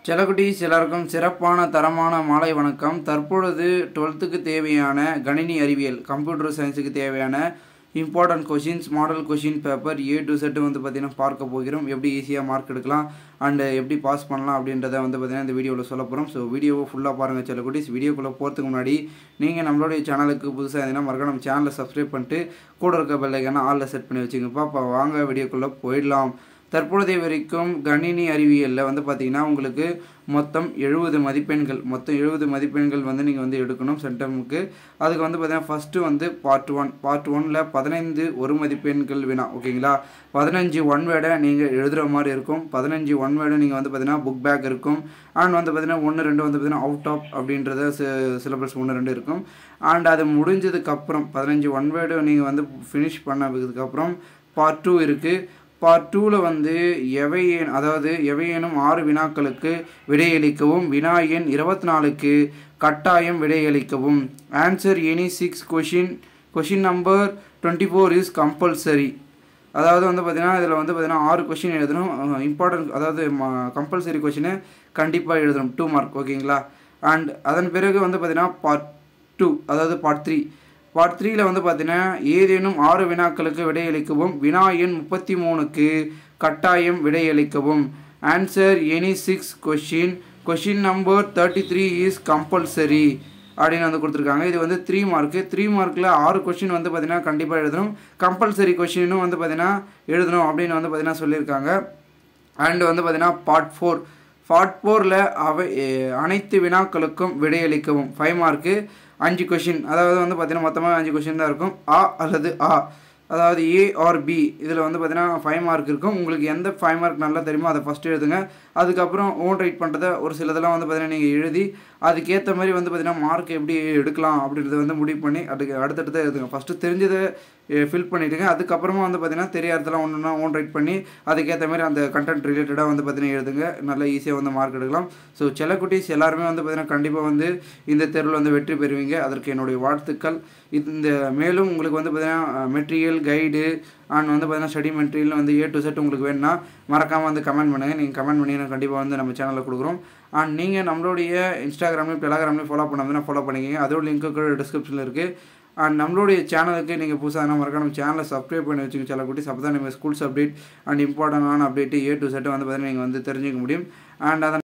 செல்லக்குட்டீஸ் எல்லாருக்கும் சிறப்பான தரமான மாலை வணக்கம். தற்பொழுது 12க்கு தேவையான கணினி அறிவியல் கம்ப்யூட்டர் சயின்ஸுக்கு தேவையான important questions model question paper A to Z வந்து பார்த்திங்கன்னா பார்க்க போகிறோம். எப்படி ஈஸியாக மார்க் எடுக்கலாம் அண்டு எப்படி பாஸ் பண்ணலாம் அப்படின்றத வந்து பார்த்திங்கன்னா இந்த வீடியோவில் சொல்ல போகிறோம். ஸோ வீடியோவை ஃபுல்லாக பாருங்கள் செல்லக்குட்டீஸ். வீடியோக்குள்ளே போகிறதுக்கு முன்னாடி நீங்கள் நம்மளுடைய சேனலுக்கு புதுசாக இருந்தீங்கன்னா மறக்காம நம்ம சேனலை சப்ஸ்கிரைப் பண்ணிட்டு கூட இருக்க பெல் ஐக்கானை ஆலில் செட் பண்ணி வச்சுங்கப்பா. இப்போ வாங்க வீடியோக்குள்ளே போயிடலாம். தற்பொழுதைய வரைக்கும் கணினி அறிவியலில் வந்து பார்த்திங்கன்னா உங்களுக்கு மொத்தம் 70 மதிப்பெண்கள் வந்து நீங்கள் வந்து எடுக்கணும் சென்டமுக்கு. அதுக்கு வந்து பார்த்திங்கன்னா ஃபஸ்ட்டு வந்து பார்ட் 1ல் 15 ஒரு மதிப்பெண்கள் வினா, ஓகேங்களா. 15 ஒன் வேர்டை நீங்கள் எழுதுகிற மாதிரி இருக்கும். 15 ஒன் வேர்டை நீங்கள் வந்து பார்த்திங்கன்னா புக் பேக் இருக்கும். அண்ட் வந்து பார்த்திங்கன்னா 1, 2 வந்து பார்த்திங்கன்னா அவுட் ஆஃப் அப்படின்றத சிலபஸ் 1, 2 இருக்கும். அண்ட் அது முடிஞ்சதுக்கப்புறம் 15 ஒன் வேர்டு நீங்கள் வந்து ஃபினிஷ் பண்ணதுக்கப்புறம் பார்ட் 2 இருக்குது. பார்ட் 2ல் வந்து எவையேனும் 6 வினாக்களுக்கு விடையளிக்கவும், வினா எண் 24க்கு கட்டாயம் விடையளிக்கவும். Answer any 6 question number 24 is compulsory. அதாவது வந்து பார்த்திங்கன்னா இதில் வந்து பார்த்திங்கன்னா 6 கொஷின் எழுதணும். இம்பார்ட்டன்ட் அதாவது கம்பல்சரி கொஷினை கண்டிப்பாக எழுதணும் 2 மார்க், ஓகேங்களா. அண்ட் அதன் பிறகு வந்து பார்த்திங்கன்னா பார்ட் 2 அதாவது பார்ட் 3ல் வந்து பார்த்தீங்கன்னா ஏதேனும் 6 வினாக்களுக்கு விடையளிக்கவும், வினா எண் 33க்கு கட்டாயம் விடையளிக்கவும். Answer any 6 question number 33 is compulsory அப்படின்னு வந்து கொடுத்துருக்காங்க. இது வந்து 3 மார்க்கு. 3 மார்க்கில் 6 கொஷின் வந்து பார்த்திங்கன்னா கண்டிப்பாக எழுதணும். கம்பல்சரி கொஷினும் வந்து பார்த்திங்கன்னா எழுதணும் அப்படின்னு வந்து பார்த்திங்கன்னா சொல்லியிருக்காங்க. அண்டு வந்து பார்த்திங்கன்னா பார்ட் 4ல் அனைத்து வினாக்களுக்கும் விடையளிக்கவும் 5 மார்க்கு. 5 கொஷின், அதாவது வந்து பார்த்திங்கன்னா மொத்தமாக 5 கொஷின் தான் இருக்கும். அல்லது அதாவது A or B இதில் வந்து பார்த்திங்கன்னா 5 மார்க் இருக்கும். உங்களுக்கு எந்த 5 மார்க் நல்லா தெரியுமோ அதை ஃபஸ்ட்டு எழுதுங்க. அதுக்கப்புறம் ஓன் ரைட் பண்ணுறத ஒரு சிலதெல்லாம் வந்து பார்த்திங்கன்னா நீங்கள் எழுதி அதுக்கேற்ற மாதிரி வந்து பார்த்திங்கன்னா மார்க் எப்படி எடுக்கலாம் அப்படின்றத வந்து முடிவு பண்ணி அடுத்தடுத்து எழுதுங்க. ஃபஸ்ட்டு தெரிஞ்சதை ஃபில் பண்ணிவிடுங்க. அதுக்கப்புறமா வந்து பார்த்திங்கன்னா தெரியாததெல்லாம் ஒன்றுனா ஓன் ரைட் பண்ணி அதுக்கேற்ற மாதிரி அந்த கண்டென்ட் ரிலேட்டடாக வந்து பார்த்திங்கன்னா எழுதுங்க. நல்லா ஈஸியாக வந்து மார்க் எடுக்கலாம். ஸோ செல்லக்குட்டீஸ் எல்லாருமே வந்து பார்த்திங்கன்னா கண்டிப்பாக வந்து இந்த தேர்வில் வந்து வெற்றி பெறுவீங்க. அதற்கு என்னுடைய வாழ்த்துக்கள். இந்த மேலும் உங்களுக்கு வந்து பார்த்திங்கன்னா மெட்டீரியல் கைடு அண்ட் வந்து பார்த்திங்கன்னா ஸ்டடி மெட்டீரியல் வந்து A to Z உங்களுக்கு வேணும்னா மறக்காமல் வந்து கமெண்ட் பண்ணுங்கள். நீங்கள் கமெண்ட் பண்ணிங்கன்னா கண்டிப்பாக வந்து நம்ம சேனலில் கொடுக்குறோம். அண்ட் நீங்கள் நம்மளுடைய இன்ஸ்டாகிராம்லையும் டெலகிராம்லையும் ஃபாலோ பண்ணாமல் ஃபாலோ பண்ணிக்கிங்க. அதோட லிங்க்கு டிஸ்கிரிப்ஷனில் இருக்குது. அண்ட் நம்மளுடைய சேனலுக்கு நீங்கள் புதுசாக மறக்காம நம்ம சேனலை சப்ஸ்கிரைப் பண்ணி வச்சுங்க செல்லக்குட்டீஸ். அப்போ தான் நீங்கள் ஸ்கூல்ஸ் அப்டேட் அண்ட் இம்பார்ட்டண்டான அப்டேட்டு A to Z வந்து பார்த்திங்கன்னா நீங்கள் வந்து தெரிஞ்சுக்க முடியும். அண்ட் அதை